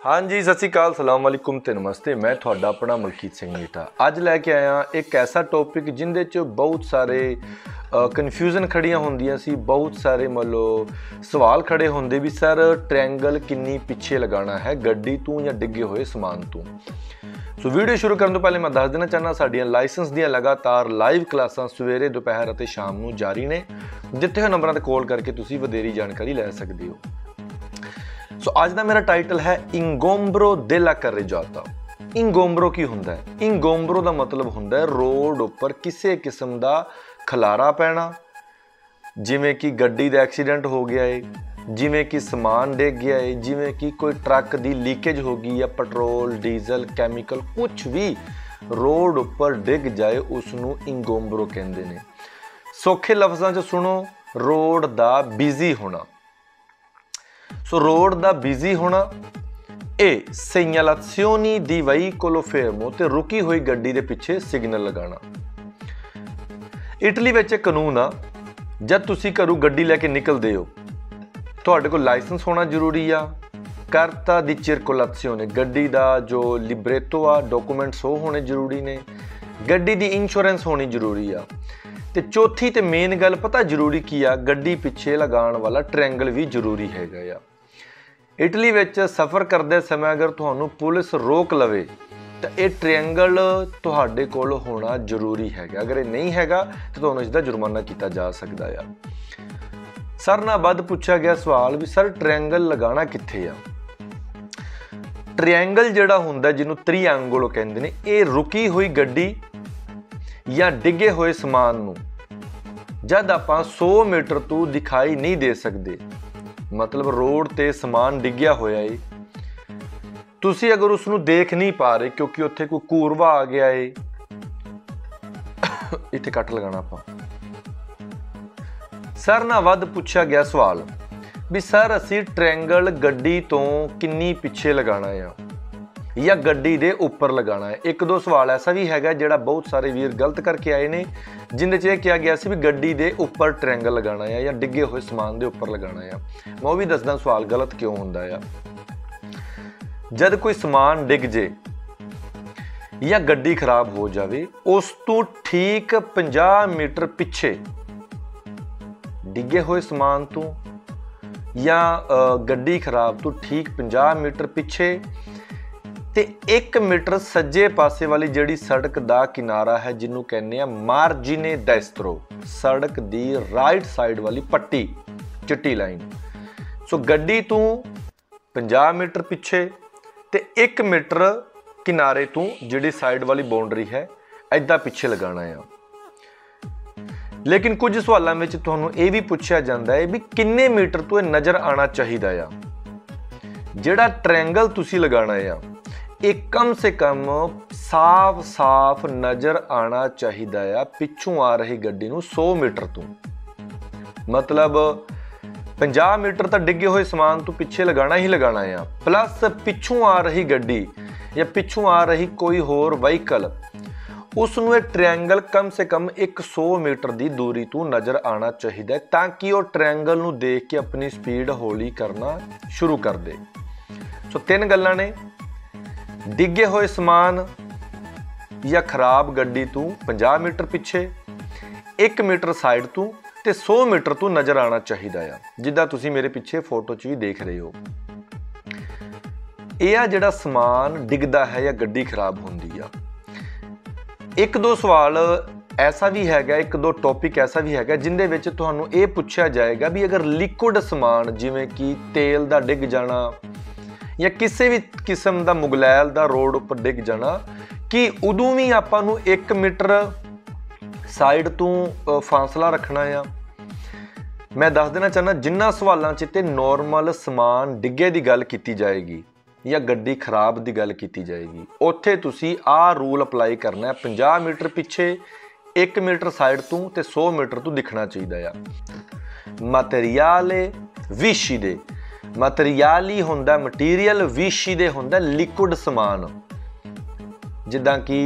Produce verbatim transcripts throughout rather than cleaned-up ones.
हाँ जी, सत श्री अकाल, सलाम वालेकुम ते नमस्ते। मैं थोड़ा अपना मलकीत सिंह नीटा अज लैके आया एक ऐसा टॉपिक जिंदे च बहुत सारे कन्फ्यूजन खड़ियां होंदियां सी, बहुत सारे मान लो सवाल खड़े होंदे भी सर ट्रैंगल किन्नी पिछे लगाना है गड्डी तू या डिगे हुए समान तू। सो वीडियो शुरू करने तो पहले मैं दस देना चाहना साडियां लाइसेंस दियां लगातार लाइव क्लासां सवेरे दोपहर और शाम नूं जारी ने, दिते हुए नंबरां ते कॉल करके तुसीं वधेरी जानकारी लै सकदे हो। सो so, आज का मेरा टाइटल है इंगोम्ब्रो देला कैरेजाता। इंगोम्ब्रो की हुंदा है? इंगोम्ब्रो का मतलब हुंदा है रोड उपर किसी किस्म का खलारा पैना, जिमें कि गड्डी का एक्सीडेंट हो गया है, जिमें कि समान डिग गया है, जिमें कि कोई ट्रक की लीकेज हो गई या पेट्रोल डीजल कैमिकल कुछ भी रोड उपर डिग जाए उसनू इंगोम्ब्रो कहते हैं। सौखे लफ्ज़ों च सुनो, रोड का बिजी होना। सो so, रोड का बिजी होना ए सेgnalazioni di veicolo fermo ते रुकी हुई गड्डी के पिछे सिग्नल लगाना। इटली में एक कानून आ, जब तुसी घरों गड्डी लैके निकलते हो तुहाडे कोल लाइसेंस होना जरूरी आ, कार्ता दी circolazione गड्डी का जो लिब्रेटो आ डॉकूमेंट्स हो होने जरूरी ने, गड्डी की इंश्योरेंस होनी जरूरी आ, ते चौथी ते मेन गल पता जरूरी की आ, गड्डी पिछे लगाने वाला ट्रैंगल भी जरूरी हैगा आ। इटली में सफ़र करते समय अगर तुहानू पुलिस रोक लवे तो यह ट्रैंगल तुहाडे कोल होना जरूरी है। अगर ये नहीं हैगा तो तुहानू इसका जुर्माना किया जा सकता है। सर ना बद पूछा गया सवाल भी सर ट्रैंगल लगाना कित्थे आ। ट्रैंगल जिहड़ा हुंदा जिन्हों त्रिएंगल कहंदे ने, ये रुकी हुई गड्डी या डिगे हुए समान नू जद आपां सौ मीटर तो दिखाई नहीं दे सकते, मतलब रोड ते समान डिग्या होया है, तुसी अगर उसनू देख नहीं पा रहे क्योंकि उत्थे कोई कूरवा आ गया है, इत्थे कट लगाना आपां। सर ना वध पूछा गया सवाल भी सर असी ट्रैंगल गड्डी तो किन्नी पिछे लगाना है या गड्डी दे उपर लगाना है। एक दो सवाल ऐसा भी हैगा जिहड़ा बहुत सारे वीर गलत करके आए ने, जिंदे च कहा गया सी भी गड्डी दे उपर ट्रैंगल लगाना है या डिगे हुए समान दे उपर लगाना है। मैं वो भी दसदा सवाल गलत क्यों हुंदा है। जद कोई समान डिग जे या गड्डी खराब हो जाए उस तो ठीक पचास मीटर पिछे डिगे हुए समान तो या गड्डी खराब तो ठीक पचास मीटर पिछे ते एक मीटर सज्जे पासे वाली जिहड़ी सड़क दा किनारा है जिन्हों कहने आ मार्जिने डेस्त्रो, सड़क दी राइट साइड वाली पट्टी चिट्टी लाइन। सो गड्डी तो पचास मीटर पिछे ते एक मीटर किनारे तो जिहड़ी साइड वाली बाउंड्री है ऐदा पिछे लगाना है। लेकिन कुछ सवालों में तुहानूं ये भी पूछा जाता है भी किन्ने मीटर तो नज़र आना चाहिए आ। जिहड़ा ट्रैंगल तुसी लगाना है एक कम से कम साफ साफ नज़र आना चाहिए पिछों आ रही गड्डी नूं सौ मीटर तो, मतलब पचास मीटर तो डिगे हुए समान तो पिछे लगाना ही लगाना है, प्लस पिछों आ रही गड्डी या पिछों आ रही कोई होर व्हीकल उसनूं ट्रैंगल कम से कम एक सौ मीटर की दूरी तो नज़र आना चाहिए ताकि वह ट्रैंगल नूं देख के अपनी स्पीड हौली करना शुरू कर दे। सो तीन गल्लां ने, डिगे हुए समान या खराब गड्डी तो पचास मीटर पिछे, एक मीटर साइड तो ते सौ मीटर तो नज़र आना चाहिए आ, जिद्दां तुसी मेरे पिछे फोटो च भी देख रहे हो। यह जिहड़ा समान डिगदा है या गड्डी खराब होंदी आ। एक दो सवाल ऐसा भी हैगा, एक दो टॉपिक ऐसा भी हैगा जिंदे विच तुहानूं ये पूछा जाएगा भी अगर लिक्विड समान जिवें कि तेल दा डिग जाना या किसी भी किस्म का मुगलैल का रोड उपर डिग जाना कि उदों भी आपां नूं एक मीटर साइड तो फासला रखना है। मैं दस देना चाहना जिन्ना सवालों च ते नॉर्मल समान डिगे की गल की जाएगी या गड्डी खराब की गल की जाएगी, उत्थे तुसी आ रूल अपलाई करना है पचास मीटर पिछे एक मीटर साइड तो ते सौ मीटर तो दिखना चाहिए आ। मटेरियाले विशिदे, मटेरियाली होंदा मटीरियल, विशिदे होंदा लिक्विड समान, जिद्दां कि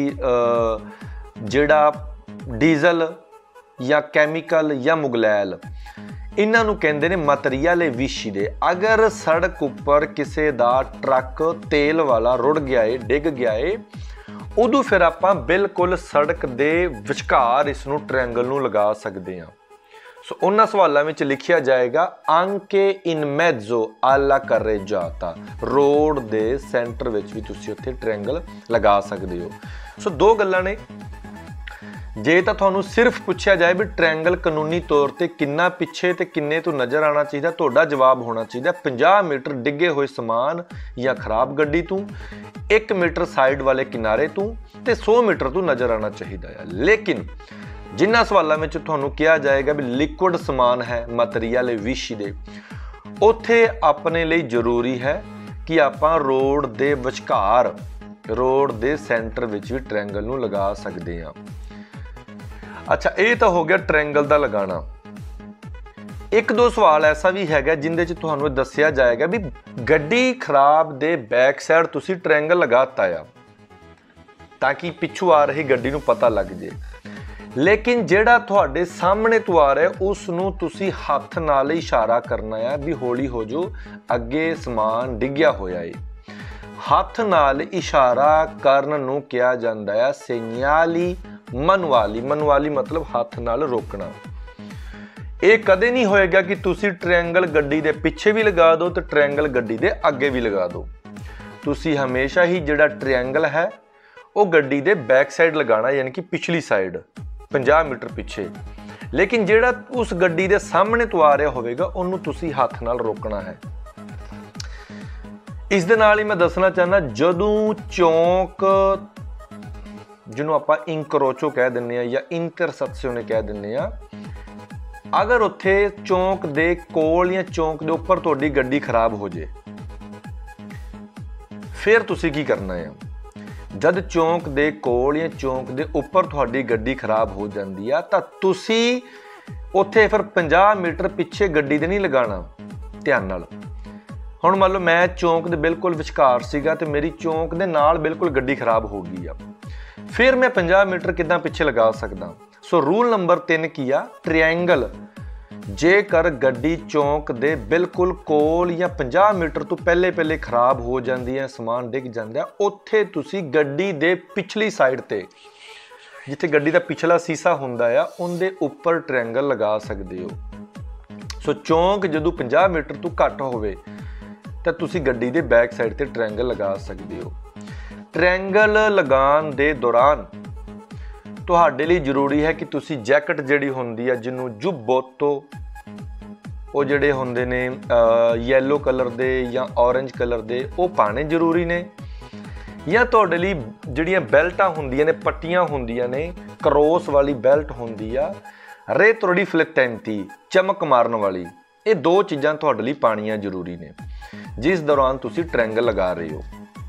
जिहड़ा डीजल या कैमिकल या मुगलैल इन्हां नूं कहंदे ने materiale viscide। अगर सड़क उपर किसी दा ट्रक तेल वाला रुड़ गया है, डिग गया है, उदों फिर आपां बिल्कुल सड़क दे विचकार इसनूं ट्रायंगल नूं लगा सकते हैं। सो उन्हां सवालों में लिखिया जाएगा anche in mezzo alla carreggiata, road दे सेंटर विच भी तुसीं उत्थे ट्रायंगल लगा सकते हो। सो दो गल्लां ने, जे तो तुहानूं सिर्फ पूछा जाए भी ट्रायंगल कानूनी तौर पर किन्ना पिछे ते किन्ने तो नज़र आना चाहिए, तुहाडा जवाब होना चाहिए पचास मीटर डिगे हुए समान या खराब गड्डी तों, एक मीटर साइड वाले किनारे तों ते सौ मीटर तो नज़र आना चाहिए है। लेकिन जिन्हां सवालों में तुहानूं कहा जाएगा भी लिक्विड समान है materiale viscide, उत्थे अपने लिए जरूरी है कि आपां रोड दे विचकार, रोड दे सेंटर विच भी ट्रायंगल नूं लगा सकते हैं। अच्छा, ये तो हो गया ट्रायंगल का लगाना। एक दो सवाल ऐसा भी है जिंदे च तुहानूं दस्सिया जाएगा भी गड्डी खराब दे बैक साइड तुसी ट्रायंगल लगाता आ ताकि पिछू आ रही गड्डी नूं पता लग जाए, लेकिन जेड़ा तुहाडे सामने तो आ रहा है उसनूं तुसी हत्थ नाल इशारा करना है भी हौली हो जो, अगे समान डिग्या होया है। हत्थ नाल इशारा करन नूं कहा जांदा है सेgnali manuali। manuali मतलब हत्थ नाल रोकना। ये कदे नहीं होएगा कि तुसी ट्रायंगल गड्डी दे पिछे भी लगा दो तो ट्रायंगल गड्डी दे अगे भी लगा दो। तुसी हमेशा ही जिहड़ा ट्रायंगल है वो गड्डी दे बैक साइड लगाना, यानी कि पिछली साइड पचास मीटर पिछे। लेकिन जिहड़ा उस गड्डी दे सामने तो आ रहा होवेगा उन्होंने तुसी हत्थ नाल रोकना है। इस दे नाल ही मैं दसना चाहना, जदों चौंक जिन्हों आपां इंक्रोचो कह दिंदे या इंटरसेक्शन कह दिंदे, अगर उत्थे चौंक दे कोल या चौंक दे उपर तुहाडी गड्डी खराब हो जाए, फिर तुसी की करना है? जद चौंक दे कोल या चौंक दे उपर तुहाडी गड्डी खराब हो जाती है तो तुसी उत्थे फिर पचास मीटर पिछे गड्डी दे नहीं लगाना। ध्यान नाल हुण मान लो मैं चौंक दे बिल्कुल विचकार सीगा ते मेरी चौंक दे नाल बिल्कुल गड्डी खराब हो गई आ, फिर मैं पचास मीटर किदां पिछे लगा सकदा? सो रूल नंबर तीन की आ, ट्रायंगल जेकर गड्डी चौंक दे बिल्कुल कोल या पचास मीटर तो पहले पहले खराब हो जाती है, समान डिग जाता है, उत्थे तुसी गड्डी दे पिछली साइड ते जिथे गड्डी का पिछला सीसा हुंदा है उनके उपर ट्रायंगल लगा सकते हो। सो चौंक जदों पचास मीटर तो घट होवे तो तुसी गड्डी दे बैक साइड ते ट्रायंगल लगा सकते हो। ट्रायंगल लगान दे दौरान तुहाडे लिए जरूरी है कि तुसी जैकेट जिहड़ी हुंदी है जिन्हों जुब्बोतो, वो जिहड़े हुंदे ने येलो कलर दे या ऑरेंज कलर दे, वो पाने जरूरी ने। या तुहाडे लिए जिहड़ियां बेल्टां हुंदियां ने, पट्टियां हुंदियां ने, क्रॉस वाली बेल्ट हुंदी आ, रेट्रोडिफ्लेक्टेंटी चमक मारन वाली, ये दो चीज़ां तुहाडे लिए पानियां जरूरी ने जिस दौरान तुसी ट्रायंगल लगा रहे हो।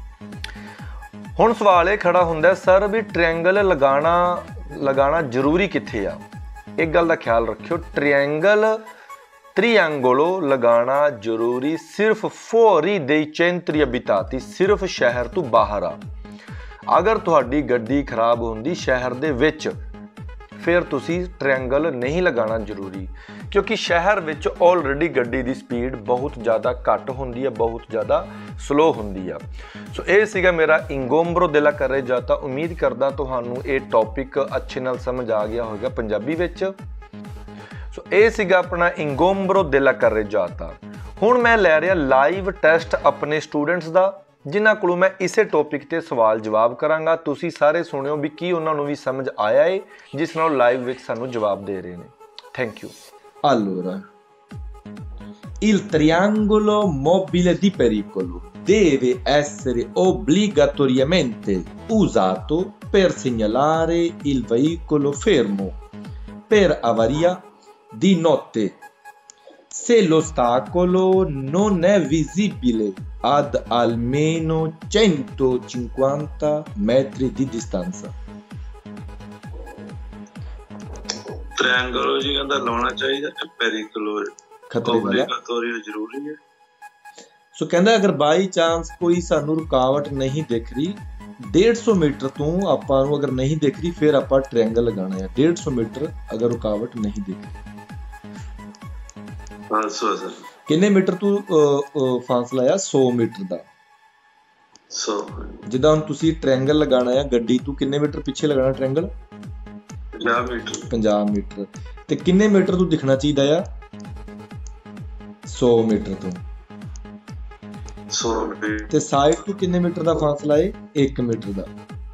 हुण सवाल ये खड़ा हुंदा सर भी ट्रायंगल लगाना लगाना जरूरी कित्थे आ? एक गल दा ख्याल रखियो, ट्रायंगल त्रिएंगोलो लगाना जरूरी सिर्फ fuori dei centri abitati, सिर्फ शहर तो बाहर आ। अगर तुहाडी गड्डी खराब होंदी शहर दे विच फिर तुसी ट्रायंगल नहीं लगाना जरूरी, क्योंकि शहर विच ऑलरेडी गड्डी दी स्पीड बहुत ज़्यादा घट होंदी है, बहुत ज़्यादा स्लो होंदी है। सो ये सीगा मेरा इंगोम्ब्रो देला कैरेजाता। उम्मीद करदा तुहानू ये टॉपिक अच्छे नाल समझ आ गया होगा पंजाबी विच। सो ये सीगा अपना इंगोम्ब्रो देला कैरेजाता। हुण मैं लै रहा लाइव टेस्ट अपने स्टूडेंट्स दा, जिन्हां कोलों मैं इसे टॉपिक ते सवाल जवाब करांगा। तुसी सारे सुनियो भी की उन्हां नूं भी समझ आया है जिस नाल लाइव विच सानू जवाब दे रहे ने। Thank you. Allora, il triangolo mobile di pericolo deve essere obbligatoriamente usato per segnalare il veicolo fermo per avaria di notte se l'ostacolo non è visibile ad almeno centocinquanta metri di distanza. Triangle जी कहंदा लाना चाहिए, पेरिकुलो खतरे वाला obligatory जरूरी है। सो कहंदा अगर बाई चांस कोई सानू रुकावट नहीं दिख रही डेढ़ सौ मीटर तो आपां नूं अगर नहीं दिख रही फिर आपां ट्रायंगल लगाना है। डेढ़ सौ मीटर अगर रुकावट नहीं दिख रही। हाँ सौ सर ਕਿੰਨੇ ਮੀਟਰ ਤੂੰ ਅਹ, ਅਹ, ਫਾਸਲਾ ਆ ਸੌ ਮੀਟਰ ਦਾ। सौ ਜਿੱਦਾਂ ਹੁਣ ਤੁਸੀਂ ਟ੍ਰਾਇੰਗਲ ਲਗਾਉਣਾ ਆ ਗੱਡੀ ਤੋਂ ਕਿੰਨੇ ਮੀਟਰ ਪਿੱਛੇ ਲਗਾਉਣਾ ਟ੍ਰਾਇੰਗਲ? ਪੰਜਾਹ मीटर ਪੰਜਾਹ ਮੀਟਰ। ਤੇ ਕਿੰਨੇ ਮੀਟਰ ਤੋਂ ਦਿਖਣਾ ਚਾਹੀਦਾ ਆ? ਸੌ ਮੀਟਰ ਤੋਂ। सौ मीटर ਤੇ ਸਾਈਡ ਤੋਂ ਕਿੰਨੇ ਮੀਟਰ ਦਾ ਫਾਸਲਾ ਹੈ? ਇੱਕ ਮੀਟਰ ਦਾ।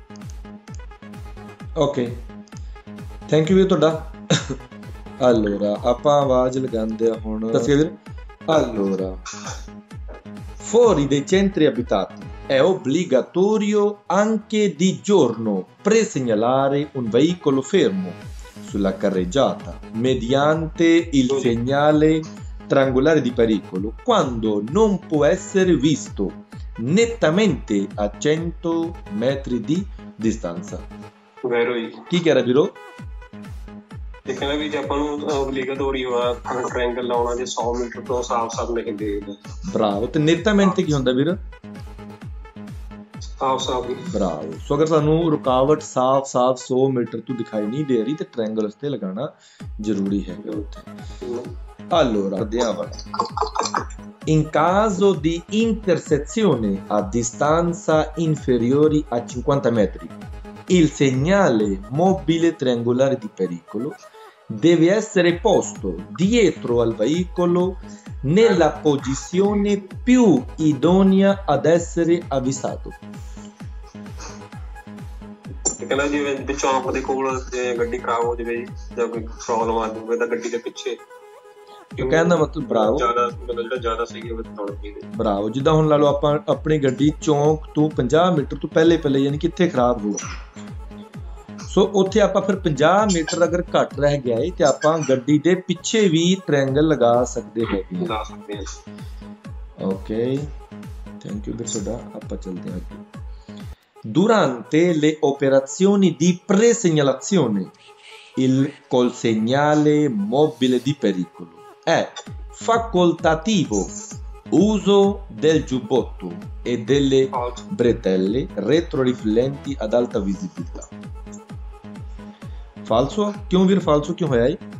ਓਕੇ ਥੈਂਕ ਯੂ ਵੀਰ ਤੁਹਾਡਾ। allora ਆਪਾਂ ਆਵਾਜ਼ ਲਗਾਉਂਦੇ ਆ ਹੁਣ। ਦੱਸਿਓ ਵੀਰ। allora fuori dai centri abitati è obbligatorio anche di giorno presegnalare un veicolo fermo sulla carreggiata mediante il segnale triangolare di pericolo quando non può essere visto nettamente a cento metri di distanza। Vairo ਜੀ ਕੀ ਕਹਿ ਰਿਹਾ ਵੀਰੋ? ਤੇ ਕਹਿੰਦਾ ਵੀ ਜੇ ਆਪਾਂ ਨੂੰ ਓਬਲੀਗੇਟੋਰੀ ਹੋਆ ਟ੍ਰਾਇੰਗਲ ਲਾਉਣਾ ਜੇ ਸੌ ਮੀਟਰ ਤੋਂ ਸਾਫ਼-ਸਾਫ਼ ਨਹੀਂ ਦੇਖਦਾ। ਬਰਾਵੋ। ਤੇ nettamente ਕੀ ਹੁੰਦਾ ਵੀਰ? ਸਾਫ਼-ਸਾਫ਼ ਹੀ। ਬਰਾਵੋ। ਸੋ ਅਗਰ ਸਾਨੂੰ ਰੁਕਾਵਟ ਸਾਫ਼-ਸਾਫ਼ ਸੌ ਮੀਟਰ ਤੋਂ ਦਿਖਾਈ ਨਹੀਂ ਦੇ ਰਹੀ ਤੇ ਟ੍ਰਾਇੰਗਲ ਉਸਤੇ ਲਗਾਉਣਾ ਜ਼ਰੂਰੀ ਹੈ ਉੱਥੇ। Allora, andiamo. In caso di intersezione a distanza inferiori a cinquanta metri, il segnale mobile triangolare di pericolo deve essere posto dietro al veicolo nella posizione più idonea ad essere avvisato। ਤੇ ਕਹਿੰਦਾ ਜਿਵੇਂ ਵੀ ਚੌਂਕ ਦੇ ਕੋਲ ਜੇ ਗੱਡੀ ਖਰਾਬ ਹੋ ਜਾਵੇ ਜਾਂ ਕੋਈ ਪ੍ਰੋਬਲਮ ਆ ਜਾਵੇ ਤਾਂ ਗੱਡੀ ਦੇ ਪਿੱਛੇ ਜੋ ਕਹਿਣ ਦਾ ਮਤਲਬ ਬਰਾਵੋ ਜ਼ਿਆਦਾ ਮਤਲਬ ਜਿਹੜਾ ਜ਼ਿਆਦਾ ਸਹੀ ਹੋਵੇ ਤਾਂ ਥੋੜਾ ਪੀਦੇ ਬਰਾਵੋ। ਜਿੱਦਾਂ ਹੁਣ ਲਾ ਲਓ ਆਪਾਂ ਆਪਣੀ ਗੱਡੀ ਚੌਂਕ ਤੋਂ ਪੰਜਾਹ ਮੀਟਰ ਤੋਂ ਪਹਿਲੇ ਪਹਿਲੇ ਯਾਨੀ ਕਿੱਥੇ ਖਰਾਬ ਹੋ ਸੋ ਉੱਥੇ ਆਪਾਂ ਫਿਰ ਪੰਜਾਹ ਮੀਟਰ ਅਗਰ ਘੱਟ ਰਹਿ ਗਿਆ ਹੈ ਤੇ ਆਪਾਂ ਗੱਡੀ ਦੇ ਪਿੱਛੇ ਵੀ ਟ੍ਰਾਇੰਗਲ ਲਗਾ ਸਕਦੇ ਹੈਗੇ। ਲਾ ਸਕਦੇ ਹਾਂ। ਓਕੇ ਥੈਂਕ ਯੂ ਬਿਰਸੋਡਾ। ਆਪਾਂ ਚੱਲਦੇ ਹਾਂ ਅੱਗੇ। Durante le operazioni di presegnalazione il col segnale mobile di pericolo è facoltativo uso del giubbotto e delle bretelle retroriflenti ad alta visibilità। falso क्यों ਵੀਰ falso क्यों ਹੋਇਆ ਇਹ?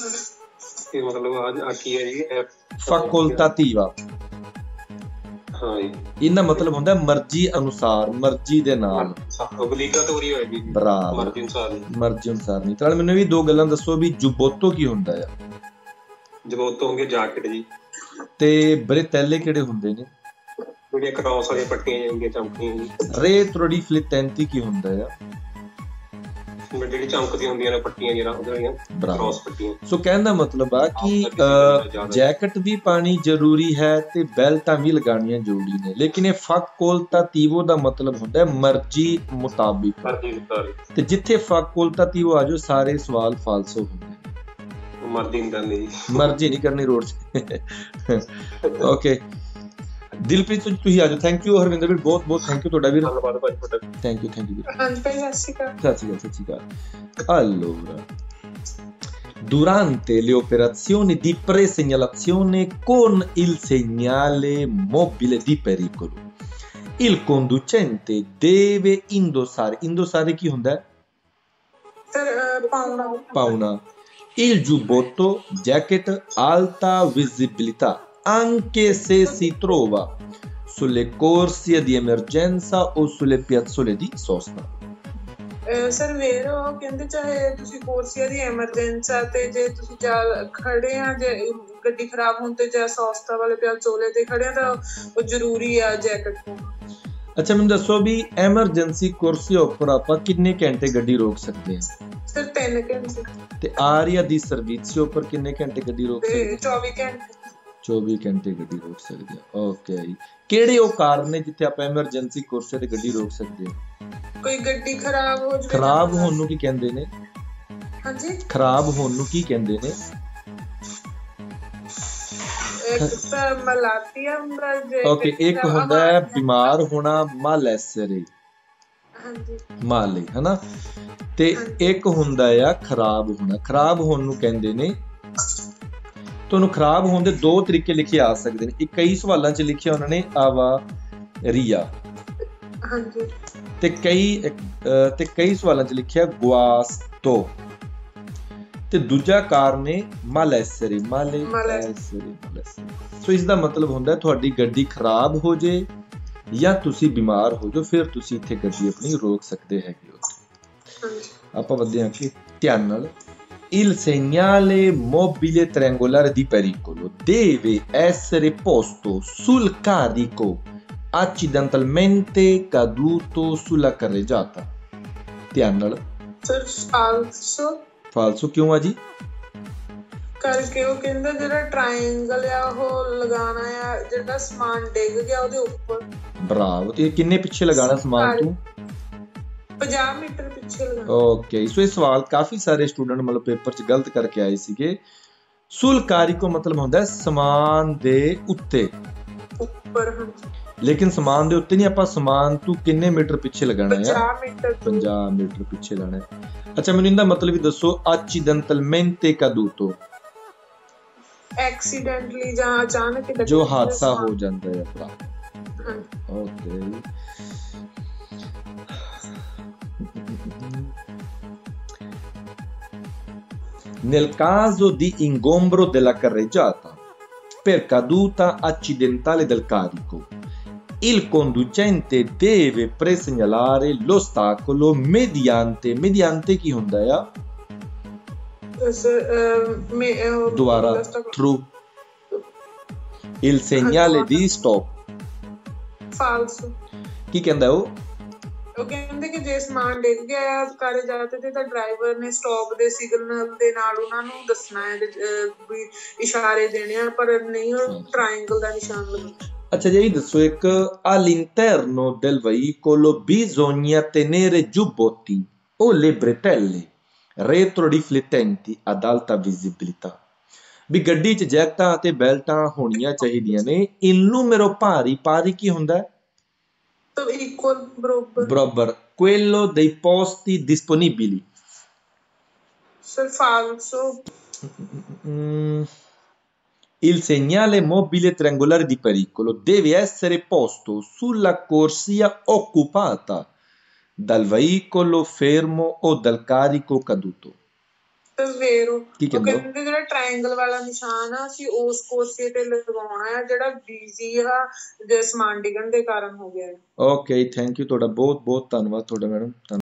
ਇਹ ਮਤਲਬ ਆ ਕੀ ਹੈ ਜੀ? facoltativa ਹਾਂ ਜੀ। ਇਹਦਾ ਮਤਲਬ ਹੁੰਦਾ ਮਰਜ਼ੀ ਅਨੁਸਾਰ ਮਰਜ਼ੀ ਦੇ ਨਾਲ। ਓਬਲੀਗੇਟੋਰੀ ਹੋਏਗੀ ਬਰਾਬਰ ਮਰਜ਼ੀ ਅਨੁਸਾਰ ਨਹੀਂ। ਮਰਜ਼ੀ ਅਨੁਸਾਰ ਨਹੀਂ। ਤਾਂ ਮੈਨੂੰ ਵੀ ਦੋ ਗੱਲਾਂ ਦੱਸੋ ਵੀ ਜੁਬੋਤੋ ਕੀ ਹੁੰਦਾ ਆ? ਜਬੋਤੋ ਹੋਣਗੇ ਜਾਕਟ ਜੀ। ਤੇ ਬਰੇਤੈਲੇ ਕਿਹੜੇ ਹੁੰਦੇ ਨੇ? ਜਿਹੜੀਆਂ ਕ੍ਰਾਸ ਵਾਲੀਆਂ ਪੱਟੀਆਂ ਜਿਹੜੀਆਂ ਚਮਕਦੀਆਂ ਜੀ। ਰੇਟਰੋਡੀਫਲੈਂਟੀ ਕੀ ਹੁੰਦਾ ਆ? ਜਿਹੜੀ ਚਮਕਦੀਆਂ ਹੁੰਦੀਆਂ ਨੇ ਪੱਟੀਆਂ ਜਿਹੜਾ ਉਹਦੀਆਂ ਕ੍ਰਾਸ ਪੱਟੀਆਂ। ਸੋ ਕਹਿਣ ਦਾ ਮਤਲਬ ਆ ਕਿ ਜੈਕਟ ਵੀ ਪਾਣੀ ਜ਼ਰੂਰੀ ਹੈ ਤੇ ਬੈਲਟਾਂ ਵੀ ਲਗਾਉਣੀਆਂ ਜ਼ਰੂਰੀ ਨੇ ਲੇਕਿਨ ਇਹ ਫੈਕੋਲਟੇਟਿਵੋ ਦਾ ਮਤਲਬ ਹੁੰਦਾ ਹੈ ਮਰਜ਼ੀ ਮੁਤਾਬਿਕ। ਤੇ ਜਿੱਥੇ ਫੈਕੋਲਟੇਟਿਵੋ ਆ ਜਾਓ ਸਾਰੇ ਸਵਾਲ ਫਾਲਸੋ ਹੁੰਦੇ ਨੇ। ਮਰਜ਼ੀ ਨਹੀਂ ਕਰਨੀ ਮਰਜ਼ੀ ਨਹੀਂ ਕਰਨੀ ਰੋਡ 'ਚ। ਓਕੇ ਦਿਲਪ੍ਰੀਤ ਤੁਸੀਂ ਆ ਜਾਓ। ਥੈਂਕ ਯੂ ਹਰਵਿੰਦਰ ਵੀਰ ਬਹੁਤ ਬਹੁਤ ਥੈਂਕ ਯੂ ਤੁਹਾਡਾ ਵੀਰ। ਧੰਨਵਾਦ ਭਾਈ ਤੁਹਾਡਾ। ਥੈਂਕ ਯੂ ਥੈਂਕ ਯੂ ਵੀਰ। ਹਾਂਜੀ ਭਾਈ ਸਤਿ ਸ਼੍ਰੀ ਅਕਾਲ। ਸਤਿ ਸ਼੍ਰੀ ਅਕਾਲ ਸਤਿ ਸ਼੍ਰੀ ਅਕਾਲ। Allora durante le operazioni di presegnalazione con il segnale mobile di pericolo il conducente deve indossare indossare chi ਹੁੰਦਾ ਹੈ? ਸਰ ਪਾਉਣਾ ਪਾਉਣਾ il giubbotto jacket alta visibilità anche se si trova sulle corsie di emergenza o sulle piazzole di sosta। Sir ਵੇਰੋ ਕਹਿੰਦੇ ਚਾਹੇ ਤੁਸੀਂ ਕੋਰਸੀਆ ਦੀ emergency ਆ ਤੇ ਜੇ ਤੁਸੀਂ ਚੱਲ ਖੜੇ ਆ ਜੇ ਗੱਡੀ ਖਰਾਬ ਹੋਣ ਤੇ ਜਾਂ ਸੌਸਤਾ ਵਾਲੇ ਪਿਆਚੋਲੇ ਤੇ ਖੜੇ ਆ ਤਾਂ ਉਹ ਜ਼ਰੂਰੀ ਆ ਜੈਕਟ ਪਾਉਣਾ। ਅੱਛਾ ਮੈਨੂੰ ਦੱਸੋ ਵੀ ਐਮਰਜੈਂਸੀ ਕੁਰਸੀ ਉੱਪਰ ਆਪਾਂ ਕਿੰਨੇ ਘੰਟੇ ਗੱਡੀ ਰੋਕ ਸਕਦੇ ਹਾਂ? ਸਰ ਤਿੰਨ ਘੰਟੇ। ਤੇ ਆਰੀਆ ਦੀ ਸਰਵਿਸ ਉੱਪਰ ਕਿੰਨੇ ਘੰਟੇ ਗੱਡੀ ਰੋਕ ਸਕਦੇ? ਚੌਵੀ ਘੰਟੇ। ਚੌਵੀ ਘੰਟੇ ਗੱਡੀ ਰੋਕ ਸਕਦੇ ਆ। ਓਕੇ ਕਿਹੜੇ ਉਹ ਕਾਰਨ ਨੇ ਜਿੱਥੇ ਆਪਾਂ ਐਮਰਜੈਂਸੀ ਕੁਰਸੀ ਤੇ ਗੱਡੀ ਰੋਕ ਸਕਦੇ ਹਾਂ? ਕੋਈ ਗੱਡੀ ਖਰਾਬ ਹੋ ਜਾਵੇ। ਖਰਾਬ ਹੋਣ ਨੂੰ ਕੀ ਕਹਿੰਦੇ ਨੇ? ਹਾਂਜੀ ਖਰਾਬ ਹੋਣ ਨੂੰ ਕੀ ਕਹਿੰਦੇ ਨੇ? ਇੱਕ ਤਾਂ ਮਲਾਟੀਆ ਹੁੰਦਾ ਜੇ। ਓਕੇ ਇੱਕ ਹੁੰਦਾ ਹੈ ਬਿਮਾਰ ਹੋਣਾ ਮਾਲੈਸਰੇ ਹਾਂਜੀ ਮਾਲੇ ਹਨਾ ਤੇ ਇੱਕ ਹੁੰਦਾ ਆ ਖਰਾਬ ਹੋਣਾ। ਖਰਾਬ ਹੋਣ ਨੂੰ ਕਹਿੰਦੇ ਨੇ ਤੁਹਾਨੂੰ ਖਰਾਬ ਹੋਣ ਦੇ ਦੋ ਤਰੀਕੇ ਲਿਖੇ ਆ ਸਕਦੇ ਨੇ। ਇੱਕ ਕਈ ਸਵਾਲਾਂ 'ਚ ਲਿਖਿਆ ਉਹਨਾਂ ਨੇ ਆਵਾ ਰੀਆ ਹਾਂਜੀ ਤੇ ਕਈ ਤੇ ਕਈ ਸਵਾਲਾਂ 'ਚ ਲਿਖਿਆ ਗੁਆਸਤੋ ਤੇ ਦੂਜਾ ਕਾਰਨ ਹੈ malessere male Malessere। essere malessere। ਸੋ ਇਸ ਦਾ ਮਤਲਬ ਹੁੰਦਾ ਹੈ ਤੁਹਾਡੀ ਗੱਡੀ ਖਰਾਬ ਹੋ ਜੇ ਜਾਂ ਤੁਸੀਂ ਬਿਮਾਰ ਹੋ ਜਾਓ, ਫਿਰ ਤੁਸੀਂ ਇੱਥੇ ਗੱਡੀ ਆਪਣੀ ਰੋਕ ਸਕਦੇ ਹੈਗੇ ਹੋ। ਹਾਂਜੀ ਆਪਾਂ ਵਧਦੇ ਹਾਂ ਕਿ ਧਿਆਨ ਨਾਲ il segnale mobile triangolare di pericolo deve essere posto sul carico accidentalmente caduto sulla carreggiata। ਧਿਆਨ ਨਾਲ। ਸਰ ਫਾਲਸੋ ਫਾਲਸੋ ਕਿਉਂ ਆ ਜੀ? ਕਰਕੇ ਉਹ ਕਹਿੰਦਾ ਜਿਹੜਾ ਟ੍ਰਾਇੰਗਲ ਆ ਉਹ ਲਗਾਉਣਾ ਆ, ਜਿਹੜਾ ਸਮਾਨ ਡਿੱਗ ਗਿਆ ਉਹਦੇ ਉੱਪਰ। ਬਰਾਵੋ। ਤੇ ਕਿੰਨੇ ਪਿੱਛੇ ਲਗਾਉਣਾ ਸਮਾਨ ਤੂੰ? ਪੰਜਾਹ ਮੀਟਰ ਪਿੱਛੇ ਲਗਾਉਣਾ। ਓਕੇ, ਸੋ ਇਹ ਸਵਾਲ ਕਾਫੀ ਸਾਰੇ ਸਟੂਡੈਂਟ ਮਤਲਬ ਪੇਪਰ 'ਚ ਗਲਤ ਕਰਕੇ ਆਏ ਸੀਗੇ। ਸੁਲ ਕਾਰਿਕੋ ਮਤਲਬ ਹੁੰਦਾ ਹੈ ਸਮਾਨ ਦੇ ਉੱਤੇ, ਉੱਪਰ। ਹਾਂਜੀ ਲੇਕਿਨ ਸਮਾਨ ਦੇ ਉੱਤੇ ਨਹੀਂ, ਆਪਾਂ ਸਮਾਨ ਤੂੰ ਕਿੰਨੇ ਮੀਟਰ ਪਿੱਛੇ ਲਗਾਉਣਾ ਹੈ? ਪੰਜਾਹ ਮੀਟਰ ਤੋਂ। ਪੰਜਾਹ ਮੀਟਰ ਪਿੱਛੇ ਲਾਣਾ ਹੈ। ਅੱਛਾ, ਮੈਨੂੰ ਇਹਦਾ ਮਤਲਬ ਵੀ ਦੱਸੋ। accidentalmente caduto ਐਕਸੀਡੈਂਟਲੀ ਜਾਂ ਅਚਾਨਕ ਹੀ ਜੋ ਹਾਦਸਾ ਹੋ ਜਾਂਦਾ ਹੈ ਆਪਣਾ। ਹਾਂਜੀ okay, nel caso di ingombro della carreggiata per caduta accidentale del carico, il conducente deve presegnalare l'ostacolo mediante mediante chi ਹੁੰਦਾ ਆ? ਦੁਬਾਰਾ true il segnale di stop। ਫਾਲਸੋ। ਕੀ ਕਹਿੰਦਾ ਉਹ? ਉਹ ਕਹਿੰਦੇ ਕਿ ਜੇ ਸਮਾਨ ਡਿੱਗ ਗਿਆ ਆ ਕਾਰੇ ਜਾਤੇ ਤੇ ਤਾਂ ਡਰਾਈਵਰ ਨੇ ਸਟਾਪ ਦੇ ਸਿਗਨਲ ਦੇ ਨਾਲ ਉਹਨਾਂ ਨੂੰ ਦੱਸਣਾ ਹੈ, ਵੀ ਇਸ਼ਾਰੇ ਦੇਣੇ ਆ, ਪਰ ਨਹੀਂ ਉਹ ਟ੍ਰਾਇੰਗਲ ਦਾ ਨਿਸ਼ਾਨ ਲਗਾਉਣਾ। ਅੱਛਾ ਜੀ, ਦੱਸੋ ਇੱਕ all'interno del veicolo bisogna tenere giubbotti o le bretelle retroriflettenti ad alta visibilità। ਵੀ ਗੱਡੀ 'ਚ ਜੈਕਟਾਂ ਅਤੇ ਬੈਲਟਾਂ ਹੋਣੀਆਂ ਚਾਹੀਦੀਆਂ ਨੇ। in numero pari, pari ਕੀ ਹੁੰਦਾ? ਤਾਂ ਇਕੁਅਲ, ਬਰਾਬਰ। ਬਰਾਬਰ। quello dei posti disponibili। Sir ਫਾਲਸੋ। Il segnale mobile triangolare di pericolo deve essere posto sulla corsia occupata dal veicolo fermo o dal carico caduto। ਵੇਰੋ। ਕੀ ਉਹ ਕਹਿੰਦਾ? ਕਹਿੰਦੇ ਜਿਹੜਾ ਟ੍ਰਾਇੰਗਲ ਵਾਲਾ ਨਿਸ਼ਾਨ ਆ ਅਸੀਂ ਉਸ ਕੋਰਸੇ ਤੇ ਲਗਾਉਣਾ ਆ ਜਿਹੜਾ ਬਿਜ਼ੀ ਆ, ਜੇ ਸਮਾਨ ਡਿੱਗਣ ਦੇ ਕਾਰਨ ਹੋ ਗਿਆ ਹੈ। ਓਕੇ, ਥੈਂਕ ਯੂ ਤੁਹਾਡਾ ਬਹੁਤ ਬਹੁਤ ਧੰਨਵਾਦ ਤੁਹਾਡਾ ਮੈਡਮ।